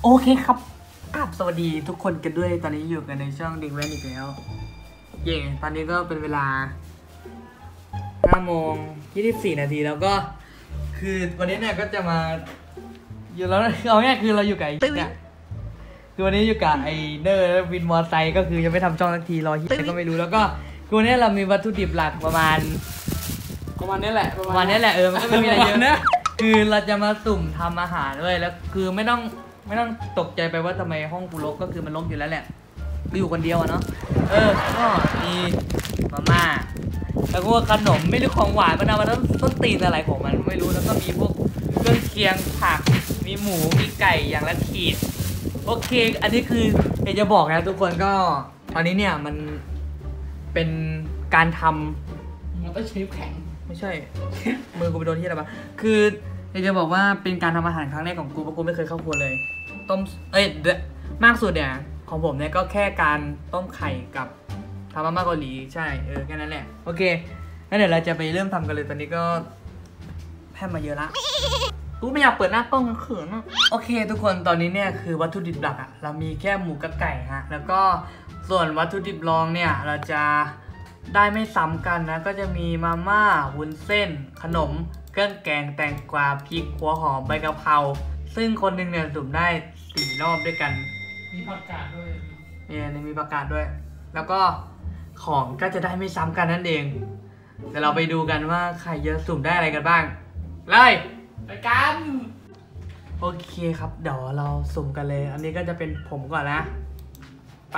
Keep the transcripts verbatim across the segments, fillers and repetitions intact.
โอเคครับครับสวัสดีทุกคนกันด้วยตอนนี้อยู่กันในช่องดิงแวนอีกแล้วเย่ตอนนี้ก็เป็นเวลาห้าโมงยี่สิบสี่นาทีแล้วก็คือวันนี้เนี่ยก็จะมาอยู่แล้วเอาง่ายคือเราอยู่กับไอ้เนี่ยคือวันนี้อยู่กับไอ้เนอร์วินมอไซค์ก็คือยังไม่ทำช่องสักทีรอที่ก็ไม่รู้แล้วก็คือวันนี้เรามีวัตถุดิบหลักประมาณประมาณนี้แหละประมาณนี้แหละเออมันก็ไม่มีอะไรเยอะนะคือเราจะมาสุ่มทำอาหารด้วยแล้วคือไม่ต้องไม่ต้องตกใจไปว่าทำไมห้องกูรกก็คือมันรกอยู่แล้วแหละกูอยู่คนเดียวอะเนาะเออก็มีมาม่าแล้วก็ขนมไม่รู้ของหวานมันเอามาต้นตีนอะไรของมันไม่รู้แล้วก็มีพวกเครื่องเคียงผักมีหมูมีไก่อย่างละขีดโอเคอันนี้คืออยากจะบอกนะทุกคนก็ตอนนี้เนี่ยมันเป็นการทำมันต้องใช้แข็งไม่ใช่ มือกูไปโดนที่อะไรปะคืออยากจะบอกว่าเป็นการทำอาหารครั้งแรกของกูเพราะกูไม่เคยเข้าครัวเลยต้มเอ้ยมากสุดเนี่ยของผมเนี่ยก็แค่การต้มไข่กับทำมาม่าเกาหลีใช่เออแค่นั้นแหละโอเคงั้นเดี๋ยวเราจะไปเริ่มทำกันเลยตอนนี้ก็แพร่มาเยอะละกูไม่อยากเปิดหน้ากล้องเขินอ่ะโอเคทุกคนตอนนี้เนี่ยคือวัตถุดิบหลักอ่ะเรามีแค่หมูกับไก่ฮะแล้วก็ส่วนวัตถุดิบรองเนี่ยเราจะได้ไม่ซ้ำกันนะก็จะมีมาม่าวุ้นเส้นขนมเครื่องแกงแตงกวาพริกหัวหอมใบกะเพราซึ่งคนหนึ่งเนี่ยสุ่มได้สี่รอบด้วยกันมีผักกาดด้วยเนี่ยมีผักกาดด้วยแล้วก็ของก็จะได้ไม่ซ้ำกันนั่นเองเดี๋ยวเราไปดูกันว่าใครจะสุ่มได้อะไรกันบ้างเลยไปกันโอเคครับเดี๋ยวเราสุ่มกันเลยอันนี้ก็จะเป็นผมก่อนนะไป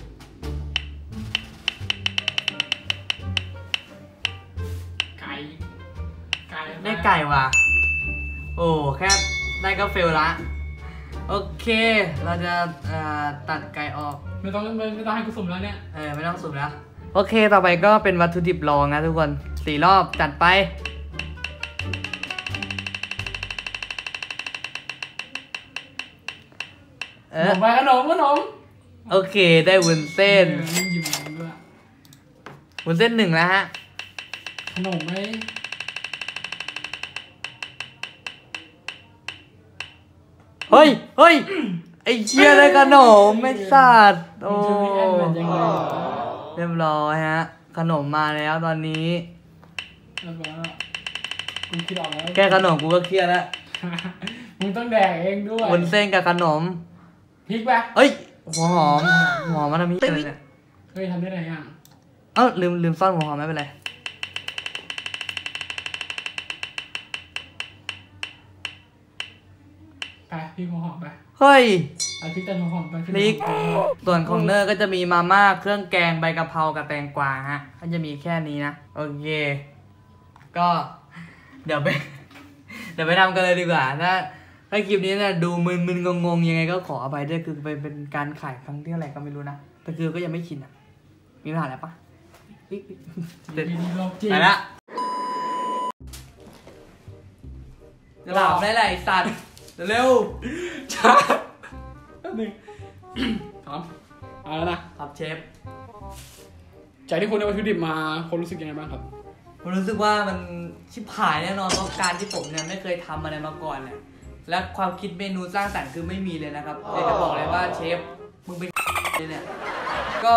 ไก่ไก่ได้ไก่ว่ะโอ้แค่ได้ก็เฟลละโอเคเราจะตัดไก่ออกไม่ต้องไม่ไม่ต้องให้กูสุ่มแล้วเนี่ยเออไม่ต้องสุ่มแล้วโอเคต่อไปก็เป็นวัตถุดิบรองนะทุกคนสี่รอบจัดไปเออไปขนมขนมโอเคได้วุ้นเส้นวุ้นเส้นหนึ่งแล้วฮะขนมไหมเฮ้ยเฮ้ยไอ้เชี่ยได้ขนมไม่สัตว์โอ้เรียบร้อยฮะขนมมาแล้วตอนนี้กูคิดออกแล้วแค่ขนมกูก็เครียดแล้วมึงต้องแดกเองด้วยวุ้นเส้นกับขนมพริกไปเอ้ยหัวหอมหัวหอมมันทำพริกเลยเนี่ยเฮ้ยทำได้ไรอ่ะเอ้าลืมลืมซ่อนหัวหอมไม่เป็นไรไปพริกหัวหอมไปเฮ้ยเอาพริกแต่หัวหอมไปพริกส่วนของเนอร์ก็จะมีมาม่าเครื่องแกงใบกะเพรากับแตงกวาฮะก็จะมีแค่นี้นะโอเคก็เดี๋ยวไปเดี๋ยวไปทำกันเลยดีกว่าถ้าถ้าคลิปนี้เนี่ยดูมึนๆงงๆยังไงก็ขออภัยด้วยคือไปเป็นการขายครั้งที่เท่าไหร่ก็ไม่รู้นะแต่คือก็ยังไม่ชินอ่ะมีปัญหาอะไรปะเด็ดไปละจะหลับได้ไรสัตว์เร็วช้าหนึ่งสามเอาแล้วนะครับเชฟจากที่คุณได้วัตถุดิบมาคนรู้สึกยังไงบ้างครับผมรู้สึกว่ามันชิบหายแน่นอนเพราะการที่ผมเนี่ยไม่เคยทำอะไรมาก่อนเนี่ยและความคิดเมนูสร้างสรรค์คือไม่มีเลยนะครับอยากจะบอกเลยว่าเชฟมึงเป็นเนี่ยก็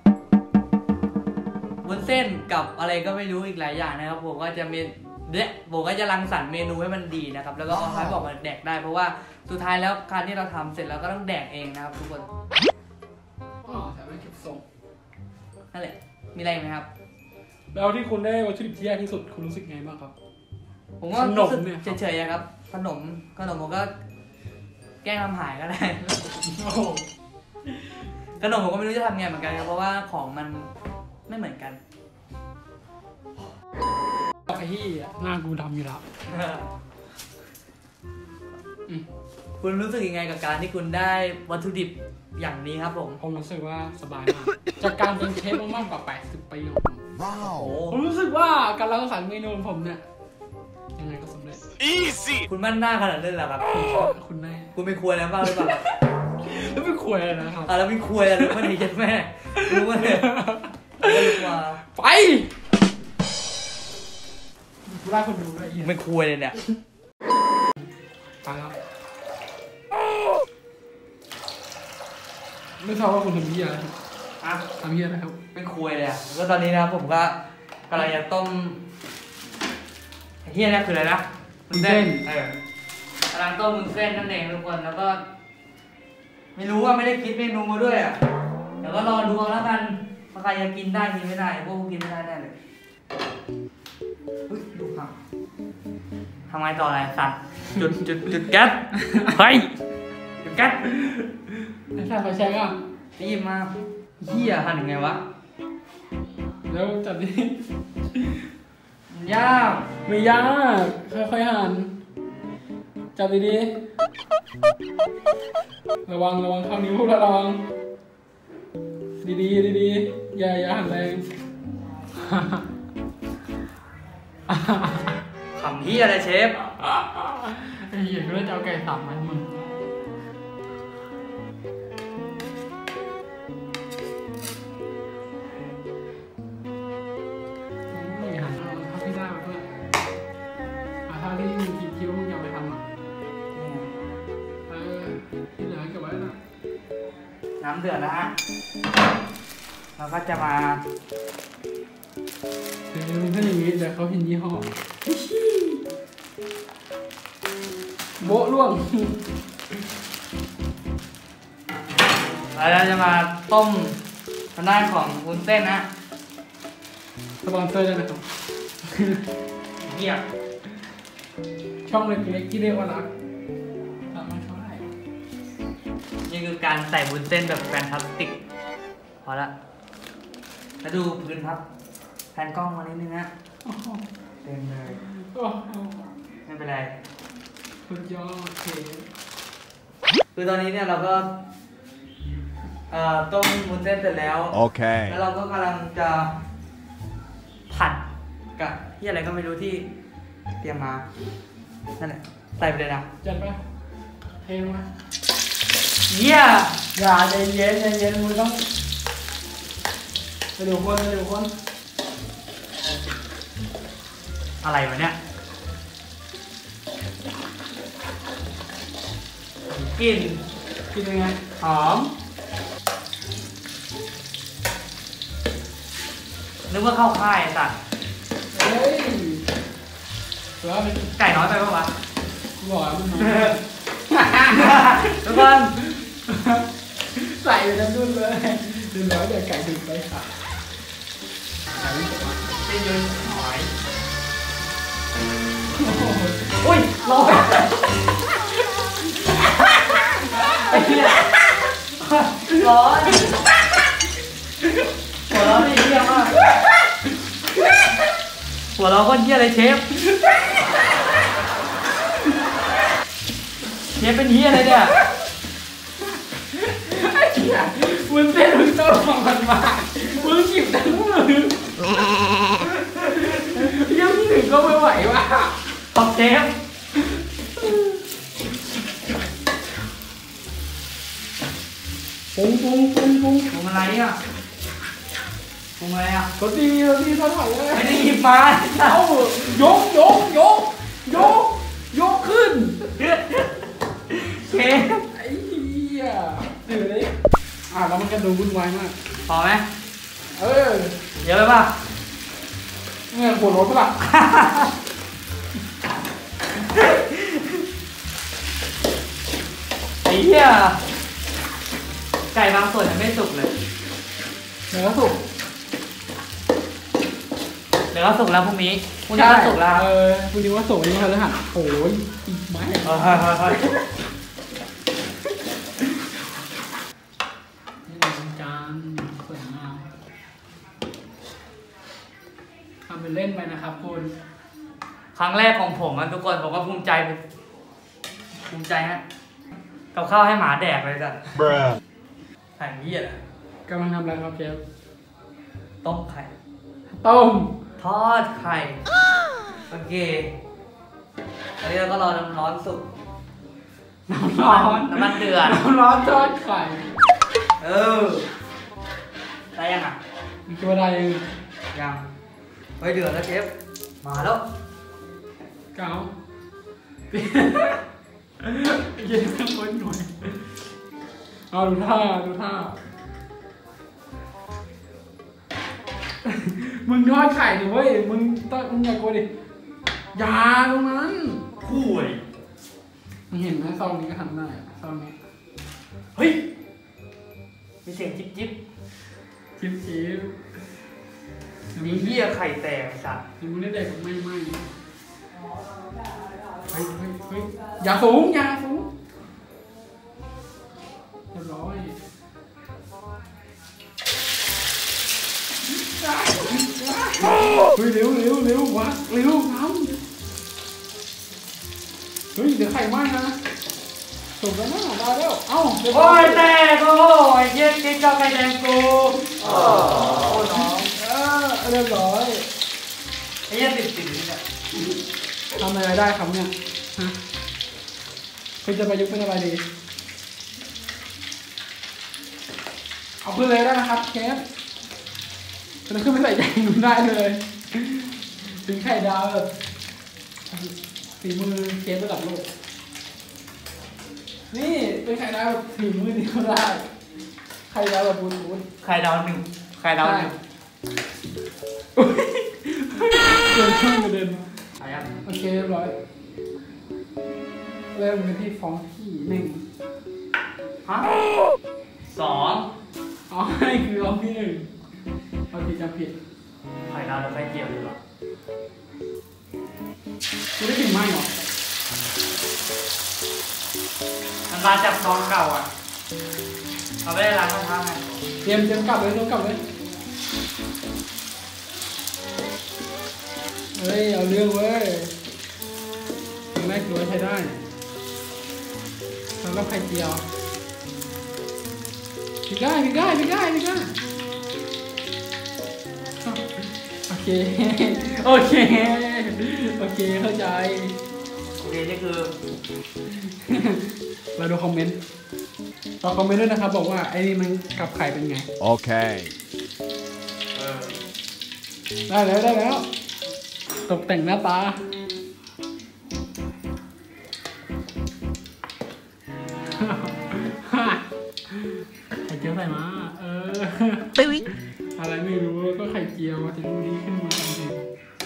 วุ้นเส้นกับอะไรก็ไม่รู้อีกหลายอย่างนะครับผมก็จะมีเด็กผมก็จะรังสรรค์เมนูให้มันดีนะครับแล้วก็เอาท้ายบอกมันแดกได้เพราะว่าสุดท้ายแล้วการที่เราทำเสร็จแล้วก็ต้องแดกเองนะครับทุกคนอ๋อแต่ไม่เก็บส่งนั่นแหละมีอะไรไหมครับแล้วที่คุณได้วัตถุดิบที่ยากที่สุดคุณรู้สึกไงบ้างครับผมก็รู้สึกเฉยๆครับขนมขนมผมก็แกล้งทำหายก็ได้ขนมผมก็ไม่รู้จะทำไงเหมือนกันครับเพราะว่าของมันไม่เหมือนกันไอ้ที่หน้ากูดำอยู่แล้วคุณรู้สึกยังไงกับการที่คุณได้วัตถุดิบอย่างนี้ครับผมผมรู้สึกว่าสบายมากจากการเป็นเชฟมากกว่าแปดสิบปีของผมว้าวผมรู้สึกว่าการรังสรรค์เมนูผมเนี่ยยังไงก็สำเร็จ easy คุณมั่นหน้าขนาดนั้นเหรอครับคุณแม่คุณไม่ควรแล้วบ้างหรือเปล่าแล้วไม่ควรเลยนะครับอ่ะแล้วไม่ควรอะไรไม่ดีจังแม่รู้ไหมไม่รู้ว่าไปกูไล่คนดูด้วยไม่ควรเลยเนี่ยไปแล้วไม่ทราบว่าคุณทำเหี้ยอะไรอ่ะทำเหี้ยอะไรครับเป็นคุยเลยอ่ะแล้วตอนนี้นะครับผมก็กำลังจะต้มไอ้เฮียนี่คืออะไรนะวุ้นเส้นเออกำลังต้มวุ้นเส้นนั่นเองทุกคนแล้วก็ ไม่รู้ว่าไม่ได้คิดเมนูมาด้วยอ่ะเดี๋ยวก็รอดูแล้วกันว่าใครจะกินได้กินไม่ได้พวกกูกินไม่ได้แน่เลยเฮ้ยดูครับทำไงต่ออะไรสัตว์จุดจุดจุดแก๊สเฮ้ยจุดแก๊สไอ้สัตว์ไฟแช็กอ่ะรีบมาเฮียหั่นยังไงวะแล้วจับดิมันยากไม่ยากค่อยๆหั่นจับดีๆระวังระวังเข้านิ้วระวังดีๆดีๆอย่าอย่าหั่นแรงขำเฮียอะไรเชฟไอ้เหี้ยกูเลยจะเอาไก่สับมาให้มึงไม่หั่นเอาเท่าที่ได้มาเพื่อนเอาเท่าที่มึงคิดคิดว่ามึงจะเอาไปทำอ่ะเออที่เหลือเก็บไว้นะน้ำเดือดนะฮะเราก็จะมาเดี๋ยวมันก็อย่างนี้เดี๋ยวเขาเห็นยี่ห้อโบ๊ะล่วงเราจะมาต้มทางด้านของวุ้นเส้นนะสปอนเซอร์ได้ไหมครับเฮียช่องเล็กๆที่เรียกว่ารักสามารถเข้าได้นี่คือการใส่วุ้นเส้นแบบแฟนตาสติกพอละแล้วดูพื้นครับแผนกล้องมานิดนึงนะโอ้โหเต็มเลยโอ้โหไม่เป็นไรสุดยอดเก๋คือตอนนี้เนี่ยเราก็เอ่อต้มวุ้นเส้นเสร็จแล้ว Okay. แล้วเราก็กำลังจะผัดกับที่อะไรก็ไม่รู้ที่เตรียมมานั่นแหละใส่ไปเลยนะจัดไปเทลงมาเยี่ยอย่าใจเย็นใจเย็นมึงต้องเดี๋ยวคนเดี๋ยวคนอะไรวะเนี่ยกลิ่นกินยังไงหอมนึกว่าเข้าค่ายไอ้สัตว์เฮ้ยเดี๋ยวเอาไปไก่น้อยไปปะวะกูบอกแล้วมันน้อยทุกคนใส่ไปทั้งดุนเลยเดี๋ยวแล้วเดี๋ยวไก่ดึงไปค่ะไก่ไม่จบอ่ะเป็นยืนหอยโอ้โหอุ้ยร้อนไอ้เหี้ยร้อนหัวเราะนี่เหี้ยมากหัวเราะก็เหี้ยเลยเชฟเชฟเป็นเหี้ยอะไรเนี่ยไอ้เหี้ยมึงเต้นมึงต้องฟังมันมามึงหยิบทั้งมือยังหนึ่งก็ไม่ไหวว่ะขอบเชฟปุ้งปุ้งปุ้งปุ้งทำอะไรอ่ะทำอะไรอ่ะก็ดีก็ดีเท่าไหร่เลยไม่ได้หยิบมาเอายกยกยกยกยกขึ้นเชฟไอ้เหี้ยตื่นเลยอ่ะแล้วมันก็ดูวุ่นวายมากพอไหมเออเยอะไปป่ะเงี้ยปวดรถปะล่ะไอ้เหี้ยไก่บางส่วนยังไม่สุกเลยเนื้อสุกเดี๋ยวก็สุกแล้วพรุ่งนี้พรุ่งนี้ก็สุกแล้วเออพรุ่งนี้ว่าสุกวันนี้วันพฤหัสโอ้ยอีกไหมเฮ้ยเฮ้ยเฮ้ยนี่เป็นจานสวยงามทำเป็นเล่นไปนะครับคุณครั้งแรกของผมอะทุกคนผมก็ภูมิใจภูมิใจฮะกับข้าวให้หมาแดกเลยจ้ะ Bruh. ไข่เหี้ยอะไรกำลังทำอะไรครับเชฟต้มไข่ต้มทอดไข่โอเคอันนี้เราก็รอน้ำร้อนสุกน้ำร้อนน้ำมันเดือดน้ำร้อนทอดไข่เออได้ยังอ่ะมีตัวใดยังเฮ้ยเดือดแล้วเชฟมาแล้วเก๋าเย็นข้างบนหน่อยเอาดูท่าดูท่ามึงทอดไข่ดิเว้ยมึงต้องมึงอย่ากลัวดิอย่าตรงนั้นคู่เลยมึงเห็นไหมซองนี้ก็ทำได้ซองนี้เฮ้ยมีเสียงจิ๊บจิ๊บจิ๊บจิ๊บมีเหี้ยไข่แตกสัตว์มึงได้เด็กไม่ไม่เฮ้ยเฮ้ยเฮ้ยอย่าสูงอย่าสูงเรียบร้อยเฮ้ยเร็วเร็วเร็ววะเร็วทำเฮ้ยเดี๋ยวไข่ไหม้นะถูกแล้วนะได้แล้วเอ้าโอ้ยแตกโอ้ยเหี้ยจิ๊บเจ้าไข่แดงกูโอ้น้องเออเรียบร้อยไอ้เหี้ยติดติดนี่แหละทำอะไรได้ครับเนี่ยฮะคุณจะประยุกต์เป็นอะไรดีเอาขึ้นเลยได้นะครับเชฟจะขึ้นไม่ใส่ใจหนูได้เลยถึงไข่ดาวแบบฝีมือเชฟระดับโลกนี่เป็นไข่ดาวแบบฝีมือเดียวได้ไข่ดาวแบบบุญบุญไข่ดาวหนึ่งไข่ดาวหนึ่งเดินช่องกระเด็นไอ้ยันโอเคเรียบร้อยเริ่มกันที่ฟองที่หนึ่งฮะสองอ๋อให้คือฟองที่หนึ่งเอาผิดจำผิดไข่ดาวแล้วไข่เจียวอยู่หรอคุณได้กลิ่นไหมเหรอมันมาจากซองเก่าอ่ะเราไม่ได้ล้างข้างๆไงเตรียมเตรียมกลับเลยเตรียมกลับเลยเฮ้ยเอาเรื่องเว้ยครั้งแรกถือว่าใช้ได้สำหรับไข่เจียวพิกได้พิกได้พิกได้พิกได้โอเคโอเคโอเคเข้าใจโอเคนี่คือเราดูคอมเมนต์เราคอมเมนต์ด้วยนะครับบอกว่าไอ้นี่มันกับไข่เป็นไงโอเคเออได้แล้วได้แล้วตกแต่งหน้าตาไข่เจียวใส่มาเอออะไรไม่รู้ก็ไข่เจียวจะดูดีขึ้นมาจริง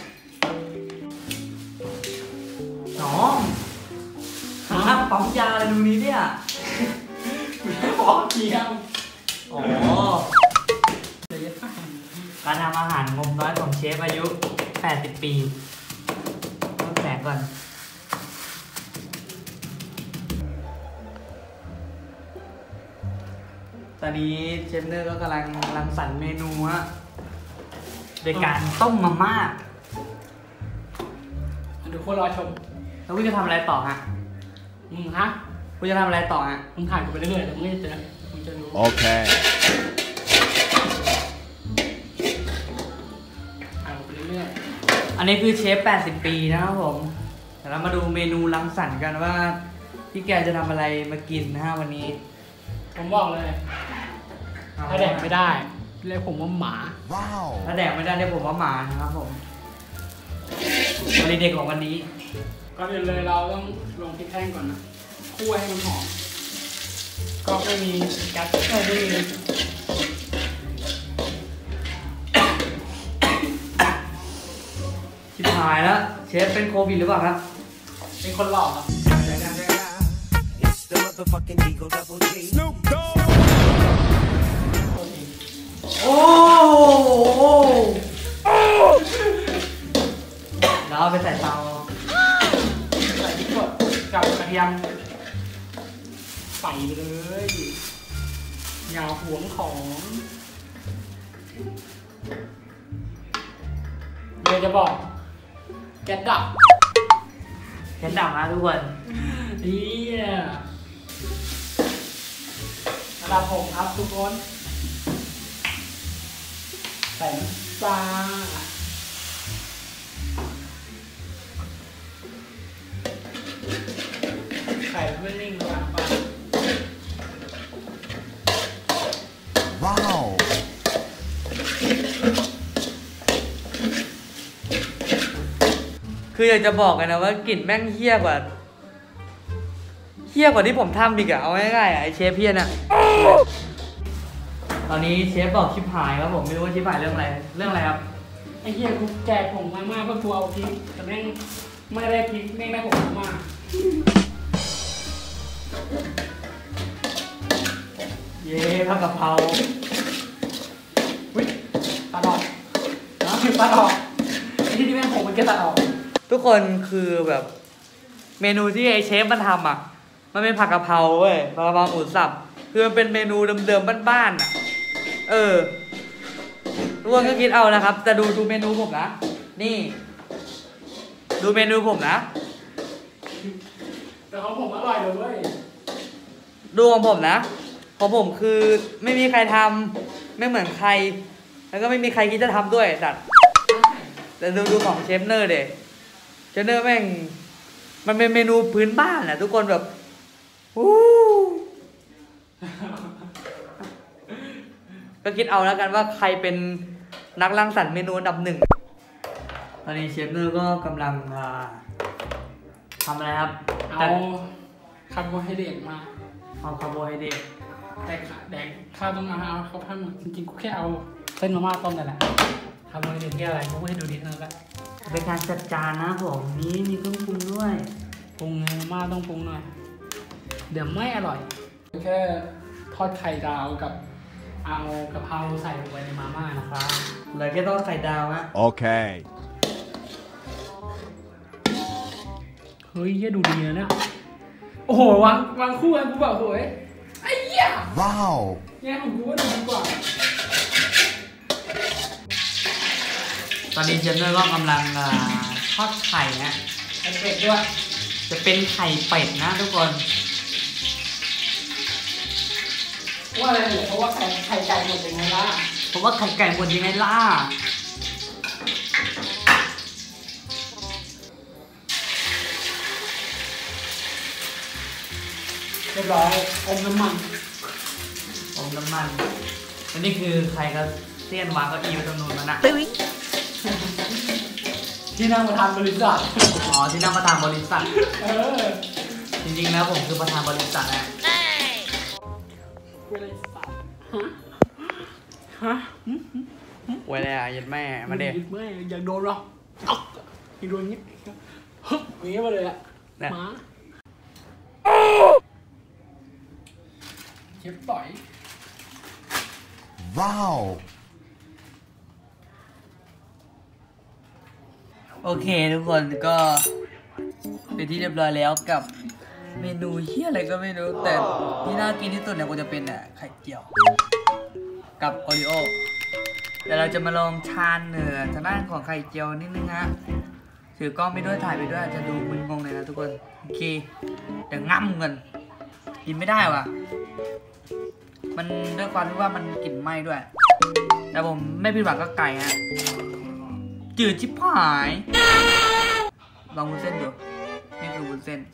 น้องหาปั๊มยาอะไรตรงนี้เนี่ยๆฟองเจียวอ๋อการทำอาหารงมน้อยของเชฟอายุแปดสิบปีต้องแสงก่อนตอนนี้เชฟเนอร์ก็กำลังรังสรรค์เมนูฮะโดยการต้มมาม่าเดี๋ยวคนรอชมแล้วคุณจะทำอะไรต่อฮะมึงฮะคุณจะทำอะไรต่อฮะมึงถ่ายกูไปเรื่อยๆแล้วมึงจะเจอมึงจะรู้โอเคถ่ายกูไปเรื่อยอันนี้คือเชฟแปดสิบปีนะครับผมเดี๋ยวเรามาดูเมนูรังสรรค์กันว่าพี่แกจะทำอะไรมากินนะฮะวันนี้ๆผมบอกเลยถ้าแดกไม่ได้เรียกผมว่าหมาว้าวถ้าแดกไม่ได้เรียกผมว่าหมานะครับผมวันนี้เด็กของวันนี้ก่อนอื่นเลยเราต้องลงพริกแห้งก่อนนะคั่วให้มันหอมก็ไม่มีแก๊สไม่มีชิบหายแล้วเชฟเป็นโควิดหรือเปล่าครับเป็นคนหล่อครับ It's the motherfucking Eagle Double G. Snoop Dogg. โอ้โหแล้วเอาไปใส่เตาใส่พริกสดกับกระเทียมใส่ไปเลยอย่าหวงของเดี๋ยวจะบอกแก๊สดับแค่ดับนะทุกคนเฮียระดับผมครับทุกคนใส่น้ำปลาไข่ไม่นิ่งระหว่างปลาว้าวคืออยากจะบอกกันนะว่ากลิ่นแม่งเหี้ยกว่าเฮี้ยกว่าที่ผมทำอีกอะเอาง่ายๆอะไอเชฟเพี้ยนอะตอนนี้เชฟบอกชิบหายครับผมไม่รู้ว่าชิบหายเรื่องอะไรเรื่องอะไรครับไอ้เหี้ยกูแจกผงมาม่าเพื่อกูเอาพริกแต่แม่งไม่ได้พริกแม่งได้ผงมาม่าเย้ผัดกะเพราวิตัดออกนะตัดออกไอ้ที่นี่แม่งผงมันแค่ตัดออกทุกคนคือแบบเมนูที่ไอเชฟมันทำอ่ะมันเป็นผัดกะเพราเว้ยผัดกะเพราหมูสับคือมันเป็นเมนูเดิมๆบ้านๆอ่ะเออทุกคนก็คิดเอานะครับแต่ดูดูเมนูผมนะนี่ดูเมนูผมนะแต่ของผมอร่อยเลยเว้ยดูของผมนะของผมคือไม่มีใครทำไม่เหมือนใครแล้วก็ไม่มีใครคิดจะทำด้วยแต่แต่ดูดูของเชฟเนอร์เด็กเชฟเนอร์แม่งมันเป็นเมนูพื้นบ้านแหละทุกคนแบบวู้ก็คิดเอาแล้วกันว่าใครเป็นนักรังสรรค์เมนูอันดับหนึ่งตอนนี้เชฟเนอร์ก็กำลังทำอะไรครับเอาคาร์โบไฮเดรตมาเอาคาร์โบไฮเดรตแดกแดกข้าวต้องมาเอาเขาพันจริงๆกูแค่เอาเส้นมาม่าต้มนั่นแหละคาร์โบไฮเดรตที่อะไรกูให้ดูดีเท่านั้นแหละเป็นการจัดจานนะผมนี้มีเครื่องปรุงด้วยปรุงมาม่าต้องปรุงหน่อยเดี๋ยวไม่อร่อยแค่ทอดไข่ดาวกับเอากะเพราใส่ลงไปในมาม่านะครับเลยแค่ทอดไข่ดาวฮะโอเคเฮ้ยเหี้ยดูดีนะเนี่ยโอ้โหวางวางคู่กันกูบอกโอ้ยไอ้เหี้ยว้าวเนี่ยของกูว่าดูดีกว่าตอนนี้เชฟเนอร์ก็กำลังทอดไข่นะไข่เป็ดด้วยจะเป็นไข่เป็ดนะทุกคนว่าอะไรเนี่ยเพราะว่าไข่ไข่ไก่หมดยังไงล่ะเพราะว่าไข่ไก่หมดยังไงล่ะเรียบร้อยอมน้ำมันอมน้ำมันอันนี้คือใครก็เสี้ยนวางเก้าอี้ไว้ตรงนู้นมันนะที่นั่งประธานบริษัทอ๋อที่นั่งประธานบริษัทเออจริงๆแล้วผมคือประธานบริษัทนะบริษัทฮะฮะไว้เลยอ่ะยัดแม่มาเด็กยัดแม่อยากโดนหรออยากโดนงี้ฮึบงี้มาเลยอ่ะมาเจ็บต่อยว้าวโอเคทุกคนก็เป็นที่เรียบร้อยแล้วกับเมนูเฮี้ยอะไรก็ไม่รู้แต่ที่น่ากินที่สุดเนี่ยคงจะเป็นอ่ะไข่เจียวกับโอริโอเดี๋ยวเราจะมาลองชานเนื้อทางด้านของไข่เจียวนิดนึงฮะถือกล้องไปด้วยถ่ายไปด้วยจะดูมึนงงเลยนะทุกคนโอเคเดี๋ยวง่ำกันกินไม่ได้ว่ะมันด้วยความที่ว่ามันกลิ่นไหม้ด้วยแต่ผมไม่ผิดหวังก็ไก่ฮะจืดชิบหายลองวุ้นเส้นดูนี่คือวุ้นเส้น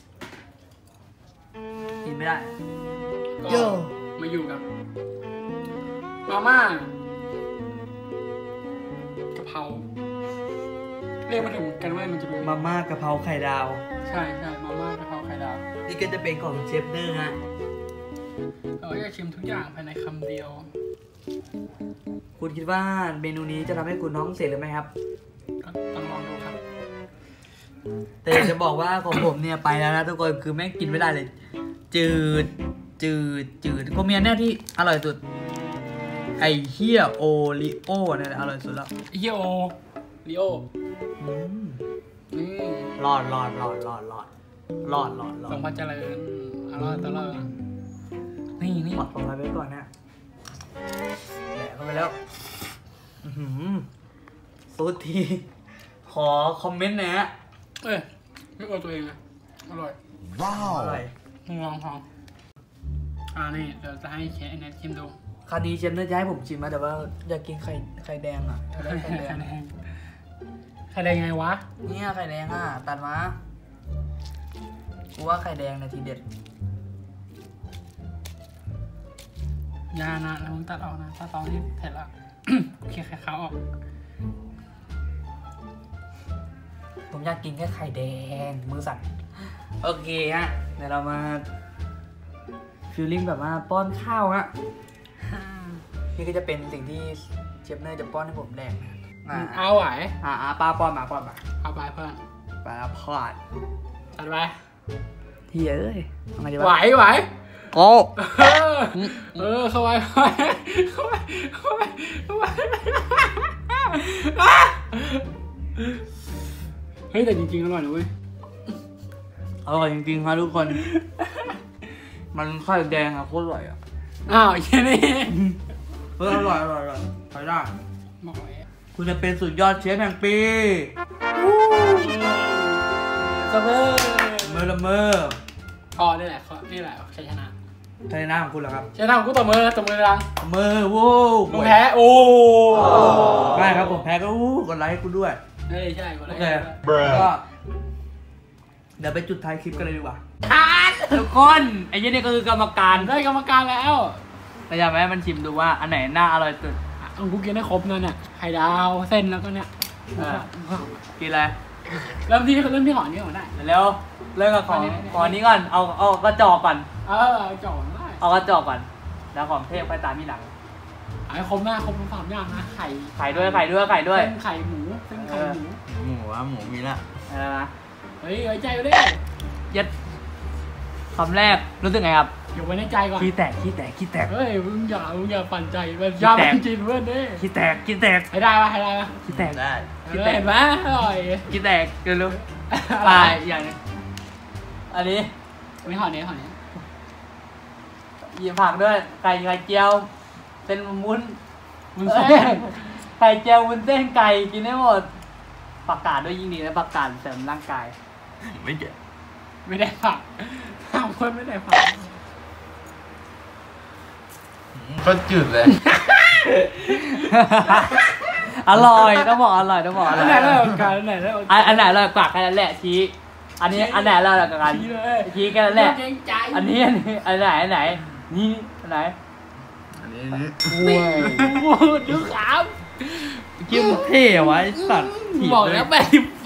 กินไม่ได้โย่มาอยู่กับมาม่ากะเพราเรียกมาถึงกันว่ามันจะเป็นมาม่ากะเพราไข่ดาวใช่ใช่มาม่ากะเพราไข่ดาวนี่ก็จะเป็นของเชฟเนอร์ฮะเราจะชิมทุกอย่างภายในคำเดียวคุณคิดว่าเมนูนี้จะทำให้คุณท้องเสียหรือไม่ครับก็ต้องลองดูครับแต่จะบอกว่าของผมเนี่ยไปแล้วนะทุกคนคือแม่งกินไม่ได้เลยจืดจืดจืดก็มีอันแน่ที่อร่อยสุดไอเฮียโอริโอเนี่ยอร่อยสุดแล้วไอเฮียโอริโอรอดรอดรอดรอดรอดรอดรอดรอดสมพันธ์เจริญอร่อยตลอดนี่นี่หมดของเราไปก่อนนะแหละเข้าไปแล้วสุดทีขอคอมเมนต์นะฮะเอ้ยไม่เอาตัวเองนะอร่อยว้าวอร่อยลองลองอ่านี่เดี๋ยวจะให้เชฟเน็ตชิมดูคราวนี้เชฟเน็ตจะให้ผมชิมนะแต่ว่าอยากกินไข่ไข่แดงอ่ะไข่แดงไข่แดงไข่แดงไงวะเนี่ยไข่แดงอ่ะตัดมากูว่าไข่แดงนะทีเด็ดยานะแล้วมึงตัดออกนะตัดตอนนี้เผ็ดละโอเคไข่ขาวออกผมอยากกินแค่ไข่แดงมือสั่นโอเคฮะเดี๋ยวเรามาฟีลลิ่งแบบว่าป้อนข้าวฮะนี่ก็จะเป็นสิ่งที่เชฟเนอร์จะป้อนให้ผมแดกนะอ่าเอาไหวอ่าอ่าป้าป้อนมาป้อนมาเอาไปเพื่อนป้าพอดจัดไปเฮ้ยเอ้ยทำไงดีวะไหวไหวโอ้เออเออเข้าไปเข้าไปเข้าไปเข้าไปเข้าไปเฮ้ยแต่จริงๆอร่อยนะเว้ยอร่อยจริงๆครับทุกคน มันไข่แดงอะโคตรอร่อยอะอ้าวแค่นี้เอออร่อยอร่อยอร่อยใช้ได้บอกไว้คุณจะเป็นสุดยอดเชฟแห่งปีเสมอเมอร์ละเมอร์อ๋อนี่แหละนี่แหละชัยชนะใช่หน้าของคุณเหรอครับชัยชนะของกูต่อมือต่อมือรังเมอร์โว้วมึงแพ้โอ้ได้ครับผมแพ้ก็อู้กดไลค์ให้กูด้วยเฮ้ยใช่กดไลโอค์เคด้วยก็เดี๋ยวไปจุดท้ายคลิปกันเลยดีกว่าคัดทุกคนไอ้ยี่นี่ก็คือกรรมการได้กรรมการแล้วเราอยากให้มันชิมดูว่าอันไหนหน้าอร่อยสุดเอากูกินได้ครบเลยเนี่ยไข่ดาวเส้นแล้วก็เนี่ยเออกินอะไรเริ่มที่เริ่มที่หอนี้ก่อนได้เร็วเริ่มกับของอันนี้ของอันนี้ก่อนเอาเอากระจอกก่อนเออจ่อได้เอากระจอกก่อนแล้วของเทพไปตามที่หลังไอ้ครบหน้าครบทั้งสามอย่างนะไข่ไข่ด้วยไข่ด้วยไข่ด้วยเส้นไข่หมูเส้นไข่หมูหมูอะหมูมีละอะไรนะเฮ้ยไว้ใจกูดิยัดคำแรกรู้สึกไงครับเก็บไว้ในใจก่อนขี้แตกขี้แตกขี้แตกเฮ้ยมึงอย่ามึงอย่าปั่นใจเพื่อนอย่าปั่นจิตเพื่อนดิขี้แตกขี้แตกให้ได้ปะให้ได้ปะขี้แตกได้เออเห็นไหมอร่อยขี้แตกเร็วๆไปอย่างนี้อันนี้ไม่หอนี้หอนี้หยิบผักด้วยไก่ไข่เจียวเส้นมุ้นมึงเส้นไข่เจียววุ้นเส้นไก่กินได้หมดผักกาดด้วยยิ่งดีนะผักกาดเสริมร่างกายไม่เจ็บไม่ได้ผักถามคนไม่ได้ผักก็จืดเลยอร่อยต้องบอกอร่อยต้องบอกออัร่นอยไหนได้โอกาสอันไหนได้โอกาอัสนอันไหนอร่อยกว่าแค่นั้นแหละชี้อันนี้อันไหนอร่อยกว่ากันชี้เลยชี้แค่นั้นแหละเกรงใจอันนี้อันนี้อันไหนอันไหนนี่อันไหนอันนี้อันนี้โอ้ยโอ้ดูขาวกิ้มเท่วะไอ้สัตว์บอกแล้วแปดสิบปี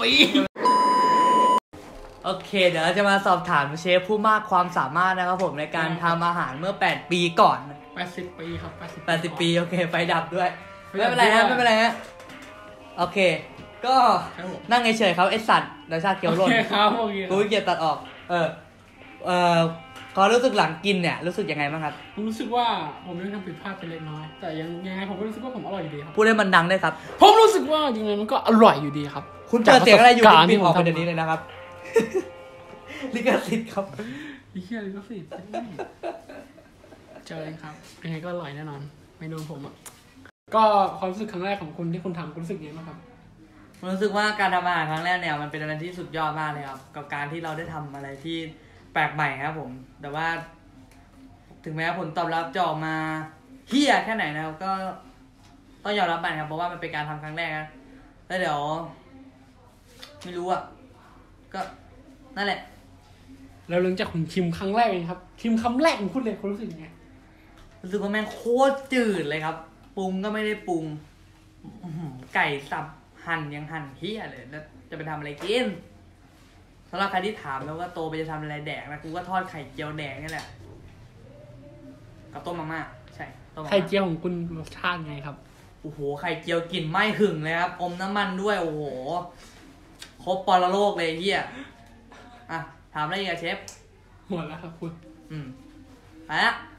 โอเค เดี๋ยวเราจะมาสอบถามเชฟผู้มากความสามารถนะครับผมในการทำอาหารเมื่อแปดปีก่อนแปดสิบปีครับแปดสิบแปดสิบปีโอเคไฟดับด้วยไฟไม่ดับเป็นไรฮะด้วยไม่เป็นไรฮะโอเค ก็ครับผมนั่งเฉยๆครับไอสัตว์เดี๋ยวชาเขียวหล่นโอเคครับโอเคกูขี้เกียจตัดออก เออเออพอรู้สึกหลังกินเนี่ยรู้สึกยังไงบ้างครับผมรู้สึกว่าผมยังทำผิดพลาดไปเล็กน้อย แต่ยังยังไงผมก็รู้สึกว่าผมอร่อยอยู่ดีครับพูดให้มันดังได้วยครับผมรู้สึกว่ายังไงมันก็อร่อยอยู่ดีครับคุณเปิดเสียงอะไรอยู่จากประสบการณ์ปิดออกไปที่ผมทำเดี๋ยวนี้เลยนะครับ ลิขสิทธิ์ครับไอ้เหี้ยเลยก็สิเจอเลยครับยังไงก็อร่อยแน่นอนเมนูผมอ่ะก็ความรู้สึกครั้งแรกของคุณที่คุณทำคุณรู้สึกยังไงบ้างครับผมรู้สึกว่าการทำอาหารครั้งแรกเนี่ยมันเป็นอะไรที่สุดยอดมากเลยครับกับการที่เราได้ทำอะไรที่แปลกใหม่ครับผม แต่ว่า ถึงแม้ผลตอบรับจะออกมาเฮี้ยแค่ไหนนะครับก็ต้องยอมรับมันครับเพราะว่ามันเป็นการทำครั้งแรกนะแล้วเดี๋ยว ไม่รู้อ่ะก็นั่นแหละแล้วหลังจากคุณชิมครั้งแรกเองครับชิมคำแรกของคุณเลยคุณรู้สึกยังไงรู้สึกว่าแม่งโคตรจืดเลยครับปรุงก็ไม่ได้ปรุงอื้อหือไก่สับหั่นยังหั่นเฮี้ยเลยแล้วจะไปทำอะไรกินสำหรับใครที่ถามแล้วว่าโตไปจะทำอะไรแดกนะกูก็ทอดไข่เจียวแดกนี่แหละกับต้มมาม่าใช่ต้มมาม่าไข่เจียวของคุณรสชาติไงครับโอ้โหไข่เจียวกลิ่นไหม้หึงเลยครับอมน้ำมันด้วยโอ้โหครบปรโลกเลยเฮียอ่ะถามอะไรอีกอะเชฟหมดแล้วครับคุณอืมไปละ